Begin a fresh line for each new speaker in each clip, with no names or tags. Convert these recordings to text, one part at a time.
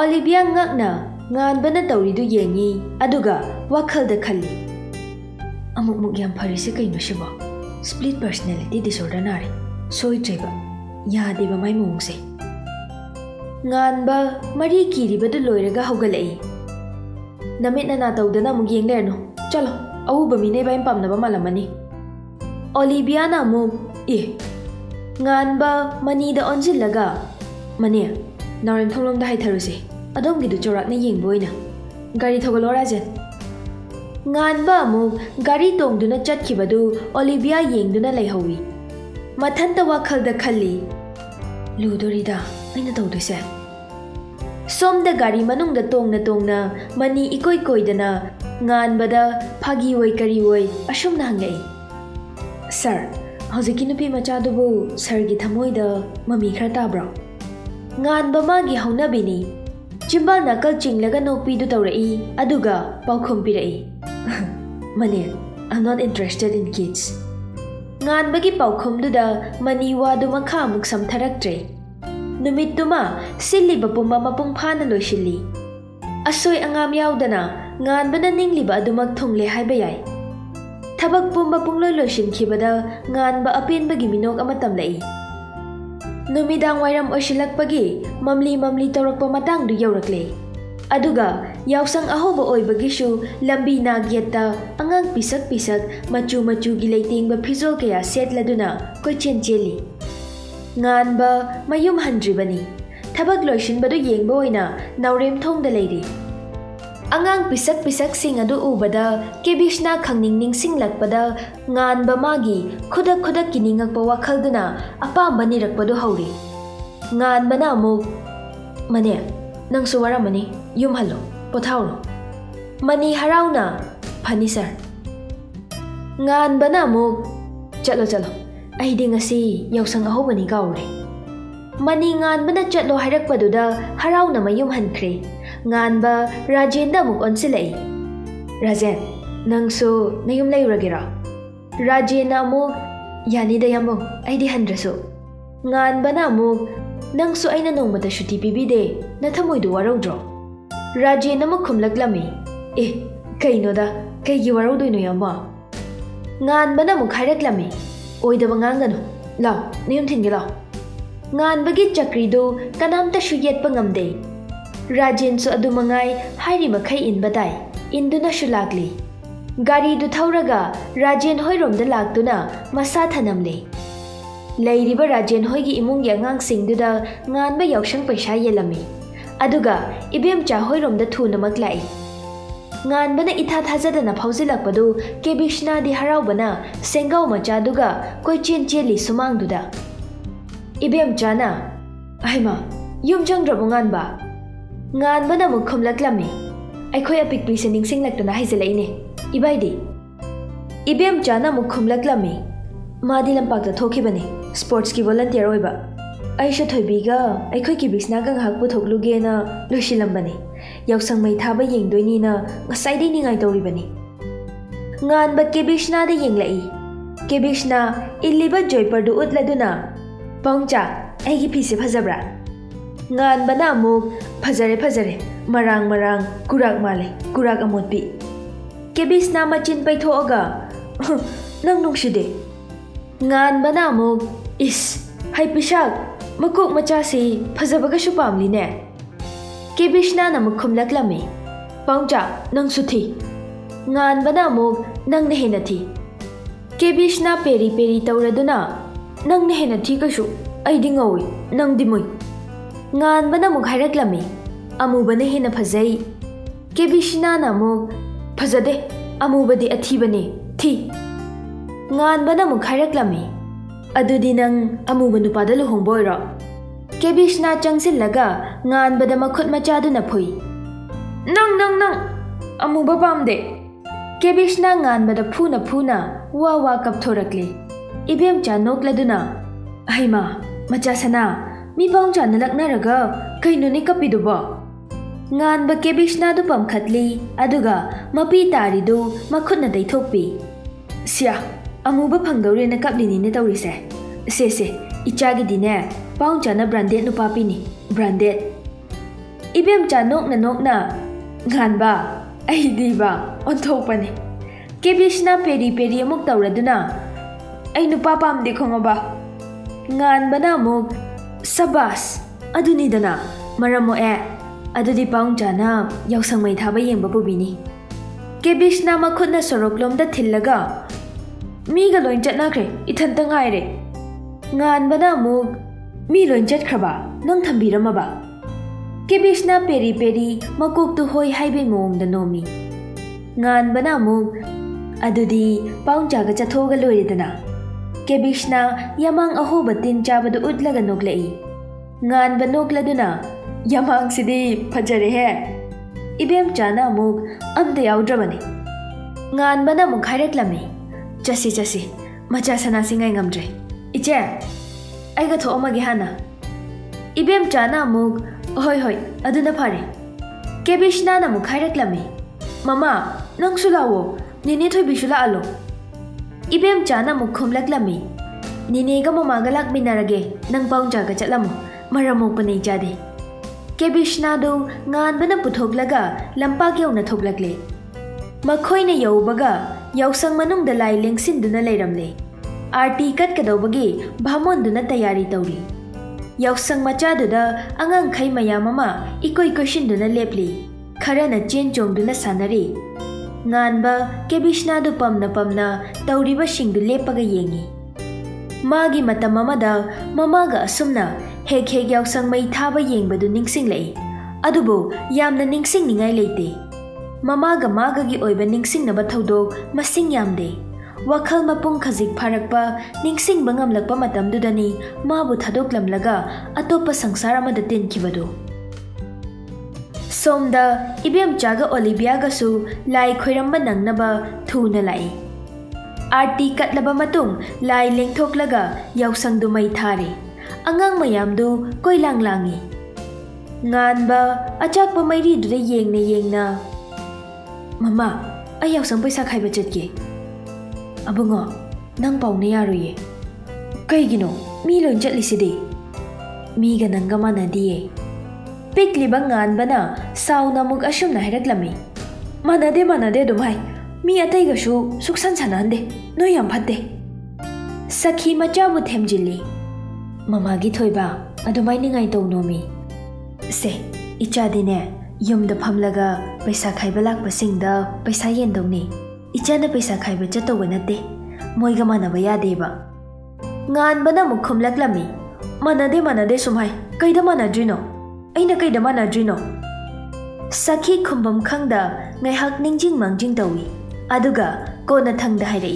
Olivia ngakna nganbana tawridu yengi aduga wakhalda khalli amuk yam pharise kaino shiba split personality disorder nari soi treba yade ba mai mungse nganba mari kiribadu loiraga hogalai namit na tawdana mug yeng lerno chalo au ba mine ba pamna ba malamani Olivia na mug nganba mani da onjillaga mane Narim Tholom da haitharuse adom gidu chorak na yeng boina gari thogalo rajan nganba mu gari tongduna chatkibadu Olivia yengduna leihawi mathanta wakhalda khalli ludorida aina tawduse somda gari manungda tongna mani ikoi koidana nganbada phagi woi kari woi asumna hangai sir hojiki nupi machadubu sir gi thamoida mami khara tabra nganba magi haunabini Jimba nakal chinglaga nokpi du tawrai aduga paukhom pirai mane I'm not interested in kids nganbagi paukhom du da mani wa du makha muk samtharaktre numit tuma silli bapumba mapung phana loisilli asoi angam yaudana nganbana ningliba adumak thungle haiba yai thabak pumba pungloi loisin khibada nganba apenbagi minok amatam lai Numidang wairam osilakpagi mamli tawrakpa matang du yaurakle aduga yausang ahoba oibagishu lambi nagyetta angang pisak machu gi leitingba phizol kaya setladuna koichen cheli nganba mayum handribani thabak loisinbadu yengba oina naurem thongda leiri angang pisak sing adu ubada kebishna khangning singlakpada nganba magi khudak kiningakpa wakhalduna apamba nirakpadu hauri nganbana amuk mane nangsu waramani yum hallo pothawro mani harauna phani sir nganbana amuk chalo aidi ngasi yausang ahobani gaure mani nganbana chatlo hairakpaduda harauna mayum hankhre nganba Rajenda muk onsilai Rajen nangsu nayum leiragira Rajena muk yani da yambo aidi handrasu nganba na muk nangsu aina nongmata shuti pibide na thamoidu waraudro Rajena muk khumlaklami kaino da kaigi waraudoino yamba nganba na muk hairaklami oidaba nganganu law nayum thinge law nganbagi chakridu kanamta shuyetpa ngamde Rajen su adu mangai hairi makai inbadai induna shulagli gari du thauraga Rajen hoirom da lagtuna masa thanamle leiriba Rajen hoigi imung ya ngang singduda nganba yaushang paisa yelami aduga ibem cha hoirom da thuna maklai nganbana itha thajadana phaujilakpadu kebishna di haraubana sengau macha duga koi chen cheli sumangduda ibem chana aima yumjang drabunganba nganbana muk khumlaklami aikhoi apikpi se ningsinglakna haizalaine ibaidi ibem chana muk khumlaklami madi lampak ta thokibani sports ki volunteer oiba aisha thoibiga aikhoi ki bisna ga hak pu thokluge na loisilambani yausang mai thaba yengdoini na ngasai dei ningai toribani nganba ke bisna de yenglai ke bisna illiba joypar du utladuna pongcha aigi phise phajabra nganbana muk phajare marang kurak male kurak amotpi kebisna machin paithoga nang nungshide nganbana muk is hai pisak makuk macha si phajabaga shu pamli ne kebisna na muk khumlaklami pangcha nang suthi nganbana muk nang ne henathi kebisna peri tawraduna nang ne henathi kashu aidi ngawi nang dimoi nganbana muk hairaklami amubane hena phajai kebishna na muk phajade amubadi athibane thi nganbana muk hairaklami adudi nang amuba nupada luhongboira kebishna changsillaga nganbada makhut machaduna phui nang amuba pamde kebishna nganbada phuna wa kapthorakle ibem cha nokladuna aima macha sana mi pangcha nalaknaraga kaino ni kapiduba nganba kebishna du pamkhatli aduga mapi taridu makhutna daithokpi sia amuba phangdore na kaplini ne tawrise se ichagi dine pangcha na branded nu papini branded Ibemcha nokna nokna nganba aidiba onthokpani Kebishna peri peri amuk tawraduna ai nupa pamde khongaba nganbana amuk sabas aduni dana maramo e adudi paungchana yausangmai thaba yengba bubini Kebishna makhutna soroklomda thillaga miga loin chatnakre ithanta ngaire nganbana amuk mi loin chatkhaba nang thambiramaba Kebishna peri peri makok tu hoi haibe mongda nomi nganbana amuk adudi paungchaga chathoga loiridana Kebishna yamang ahoba tin chabadu utlaga noklai nganba nokladuna yamang sidi phajare he ibem chana amuk amda yaudrabani nganbana muk haireklami chasi macha sana singai ngamdre iche aiga tho amagi hana ibem chana amuk hoi aduna phare Kebishna na muk haireklami mama nang sulawo nini thoi bisula alo Ibem chana muk khumlaklami nini ga mama ga lakminarage nang paungcha ga chatlamu maramok panai jade Kebishna do nganbana puthoglaga lampak yauna thoglakle makhoina yaubaga yausang manung da lai lengsin duna leiramle arti kat kadobagi bhamon duna tayari tawri yausang macha duda angang khai maya mama ikoi question duna lepli kharana chen chong duna sanari nganba Kebishna du pamna tawriba singdu lepaga yengi magi matam amada mamaga asumna hek yausang mai thaba yengbadu ningsinglai adubo yamna ningsingningai leite mamaga magagi oiba ningsingnaba thodok masing yamde wakhal mapung khajik pharakpa ningsingba ngamlakpa matamdudani mabu thadoklamlaga atopa sangsara amada tinkhibadu Somda ibem chaga Olivia gasu lai khoiramba nangnaba thuna lai arti katlaba matung lai lengthoklaga yausang du mai thare angang mayam du koilang langi nganba achakpa mairi du yengna mama ay yausang paisa khaiba chatke abungo nang paune yaruye kaigino mi loin chatliside mi ga nanga manadiye Pikliba nganbana sauna muk asumna haireklami manade dumai mi atai gashu suksan sanande no yam phatte sakhi macha bu themjili mama gi thoiba adumai ningai tawnomi se ichadine yumda phamlaga paisa khaiba lakpa singda paisa yendongni ichana paisa khaiba chatowa nate moiga manaba yadeba nganbana muk khumlaklami manade sumai kaida manadrino aina kaida manadrino sakhi khumbam khangda ngai hak ningjing mangjing tawi aduga kona thangda hairai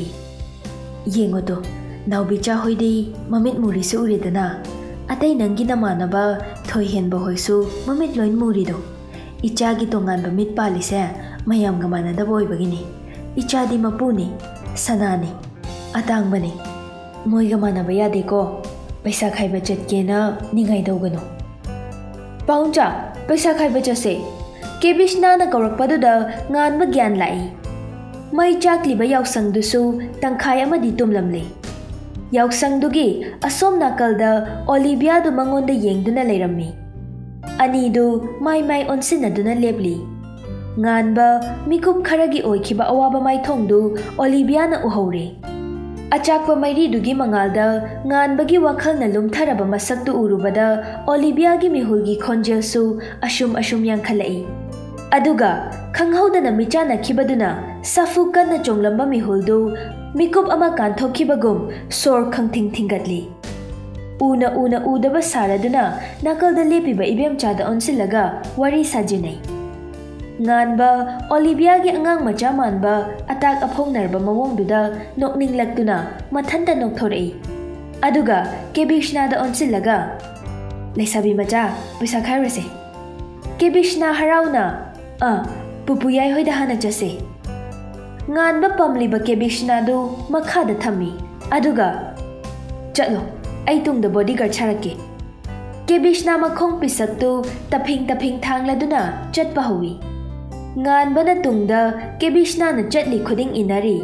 yengodo naubicha hoidi mamit muri su uridana atai nangi namanaba thoihenba hoisu mamit loin murido ichagi tongan ba mit palise mayam ga manada boibagini ichadi mapuni sanani atangbani moiga manaba yade ko paisa khaiba chatkena ningai dogano Paungcha paisa khaiba chase Kebishna na kaurakpaduda nganba gyan lai mai chakliba yausang dusu tangkhai amadi tumlamle yausang dugi asom nakalda Olivia du mangonda yengduna leirammi ani du mai onsinaduna lepli nganba mikup kharagi oikhiba awaba mai thongdu Olivia na uhore achakpa mairi dugi mangalda nganbagi wakhal na lumtharaba masaktu urubada Olivia gi mihulgi khonjelsu ashum yankhalai aduga khanghauda na michana khibaduna safu kanna chonglamba mihuldu mikup ama kanthokibagum sor khangthing thingatli una udaba saraduna nakalda lepiba ibem chada onsilaga wari sajinai nganba Olivia gi angang macha manba atak aphongnarba mawongduda nokninglakduna mathanta nokthorei aduga Kebishna da onsilaga leisabi macha paisa khairase Kebishna harauna pupuyai hoida hana chase nganba pamliba Kebishna du makhada thami aduga chalo ai tungda bodyguard charake Kebishna makhong pisaktu taphing thangladuna chatpa hawi nganbana tungda Kebishna na chatli khuding inari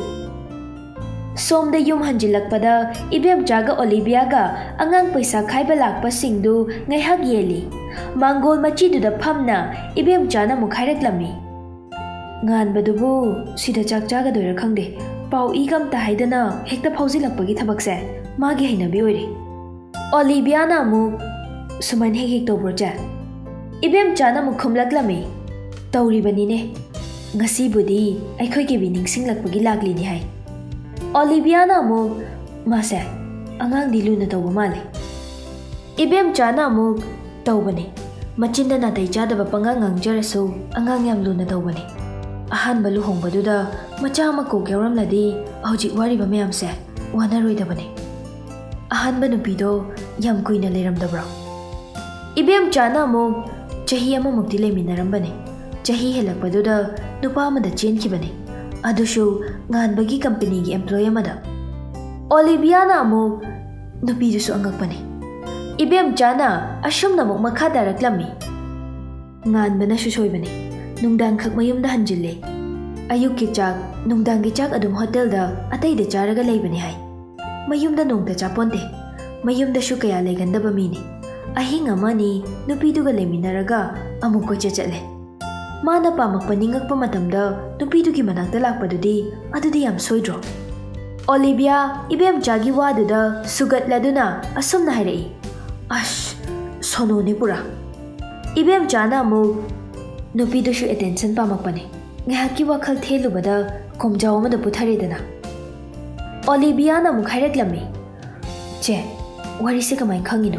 somda yum hanjilakpada ibem jaga Olivia ga angang paisa khaiba lakpa singdu ngai hak yeli Mangol machiduda phamna ibem chana muk hairaklammi. Nganbadubu sida chak chagadoira khangde. Pau igam ta haidana hekta phausilakpagi thabakse magi hainabi oire. Olivia na muk suman hek tobro cha. Ibem chana muk khumlaklami. Tauribani ne. Ngasi budi aikhoi ke bining singlakpagi lagli ni hai. Olivia na muk mase angang dilu na tawba male. Ibem chana muk tawbani. Machinda na tay chadaba pangang ngangjarasu angang yam lu na tawbani. Ahan balu hong baduda macha mako gyawram ladi hojik wari ba mayam se wana roi da bane. Ahan ba nupido yam kuina leram da bro. Ibem chana muk chahi ama mukti le minaram bane. Chahi helak baduda nupa amada chen ki bane. Adushu ngan bagi company gi employee amada. Olivia na muk nupidu su angak bane. Ibem chana ashum na muk makha daraklammi. Ngan bana shusoy bane. Nungdang khak mayum da hanjille. Ayuk ki chak nungdang ki chak adum hotel da atay da charaga lay bani hai. Mayum da nung da chaponte. Mayum da shu kaya lay ganda ba mini. Ahing amani nupidu ga lay minaraga amuk ko chachale. Mana pa magpaningak pa matamda nupidu ki manak da lakpadudi adudi am soydro. Olivia ibem chagi wadu da sugat laduna asum na harai. Ash sono ni pura. Ibem chana muk nupidusu attention pamakpane. Ngahaki wakhal thelubada komjaw amada putharedana. Olivia na muk hairaklammi. Che, wari se kamai khangino.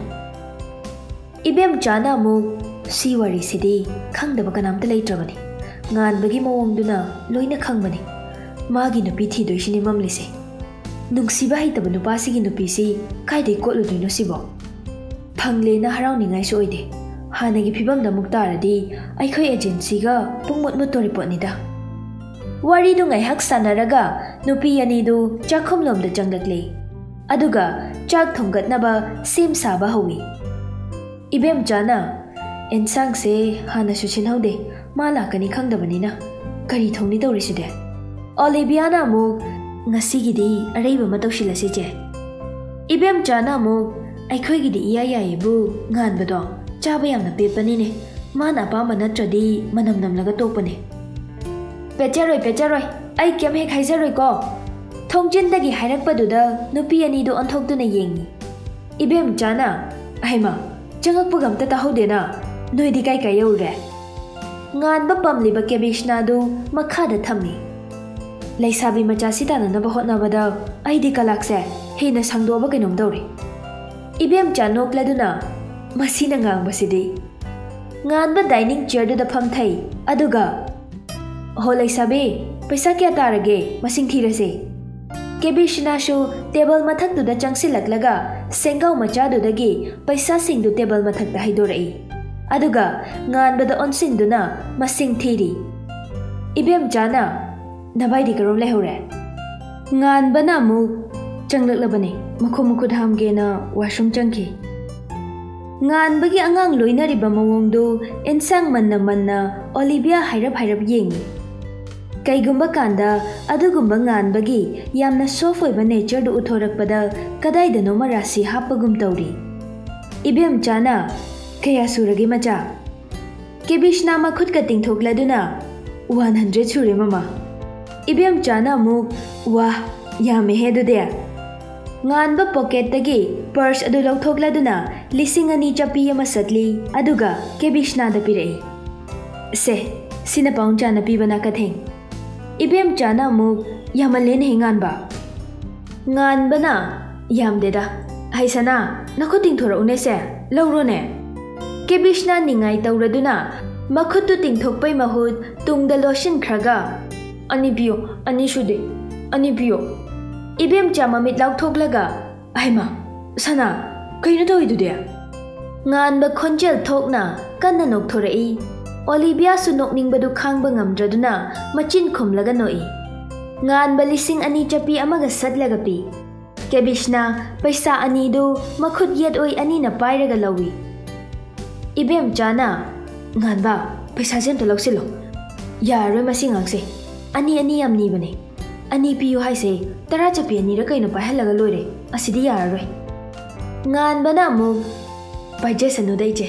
Ibem chana muk si wari sidi khangdaba kanamta leitrabani. Ngan bagi mawongduna loina khangbani. Magi nupi thidoisini mamlise. Nungsiba haitaba nupasigi nupisi kaidai kotludoino sibo. Phangle na harauningai so oide. Hanagi phibam da muktaradi aikhoi agency ga pungmut mut report nida. Wari du ngai hak sanaraga nupi ani du chakhum lom da janglakle. Aduga chak thonggat na ba sim saba hawi. Ibem chana ensang se hana shuchin haude mala kani khangdabani na kari thongni tawriside. Olivia na muk ngasi gidi areiba matawsilase je. Ibem chana muk aikhoi gidi iya yayebu ngan bado chaba yamna pepani ne mana pa manatradi manam namlaga topane. Pecharoi ai kem hek haizaroi ko. Thongjin dagi hairakpaduda nupi ani do onthokduna yengi. Ibem chana aima changakpa gamta tahudena noidi kai kai yaure. Ngan ba pamliba kebishna du makhada thammi. Laisabi macha sitana na bahotna bada aidi kalakse hena sangdoba kainom dawri. Ibem chanok laduna masina ngangbasidi. Nganba dining chair da phamthai aduga holai sabe paisa kya tarage masing thirase. Kebishna shu table mathak du da changsilaklaga sengau macha du dagi paisa sing du table mathak da haidorai. Aduga nganba da onsin du na masing thiri. Ibem chana nabai di karom lehore. Nganba na mu changlaklabane makhu dhamge na washroom changki. Ngan bagi angang loinariba mawongdu ensang manna Olivia hairap yengi. Kaigumba kanda adugumba ngan bagi yamna soft oiba nature du uthorakpada kadaidano marasi hapagum tawri. Ibem chana kaya suragi macha. Kebishna makhut ka tingthokladuna 100 sure mama. Ibem chana muk wah yame hedude. Nganba pocket dagi purse adu lawthokladuna 2,000 chapi ama satli aduga kebishna da pirei. Se sina paung chana pibana katheng. Ibem chana muk yamalen hingan ba. Ngan bana yamdeda haisana nakhuting thora unese lawrone. Kebishna ningai tawraduna makhutu tingthokpai mahut tungda lotion khraga ani biyo ani shude ani biyo. Ibem chama mit lawthoklaga aima sana kaino toidude. Ngan ba khonjel thokna kanna nokthorei. Olivia su nokningbadu khangba ngamdraduna machin khumlaga noi. Ngan ba 2,000 chapi amaga satlaga pi. Kebishna paisa ani du makhut yet oi ani na pairaga lawi. Ibem chana ngan ba paisa jem to lausilo. Yaroi masingangse ani yam ni bane. Ani piyu haise tara chapi ani ra kaino pahalaga loire asidi yaroi. Ngan bana mu paje sanu daije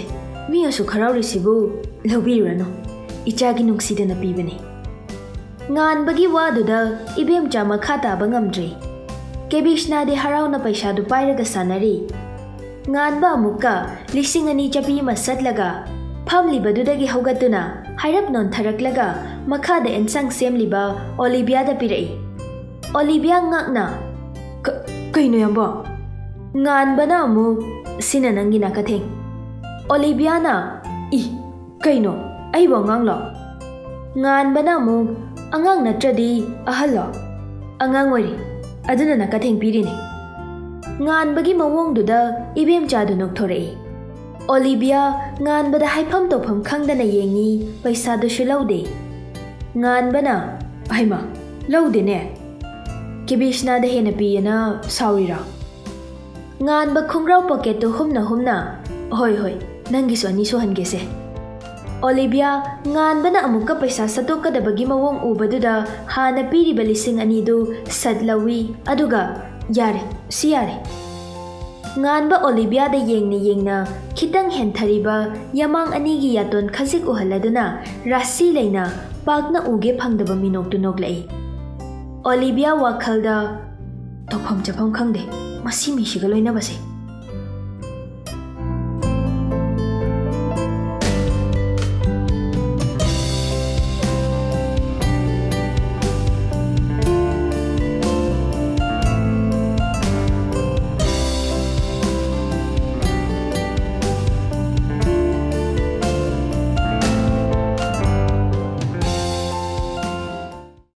mi asu kharaurisibu lobirano ichagi nungsidana pibani ngan bagi waduda ibem chama khata bangamdri kebishna de harauna paisa du pairaga sanari ngan ba muka lising ani chapi masatlaga famli badudagi hogatuna hairap non tharaklaga makhada ensang semliba Olivia da pirai Olivia ngakna kaino yamba ngan bana mu sina nangi nakatheng Olivia na I kaino ai bo nganglo ngan bana mu angang natradi ahalo angang wari aduna nakatheng pirini ngan bagi mawong duda ibem chadu nokthorei Olivia ngan bada haifam tofam khangdana yengi paisa du shilaude ngan bana aima laude ne kibishna da hena piyana saurira ngan ba khungrau pocket to humna hoi nangi so ani so hangese Olivia ngan bana amuka paisa satok kada bagi mawong ubaduda hana piri balising ani du sadlawi aduga yare si yare ngan ba Olivia da yengna khitang henthariba yamang ani gi yaton khajik uhaladuna rasi leina pakna uge phangdaba minok tu nok lai Olivia wakhalda tofam chapam khangde masi mi shiga loina base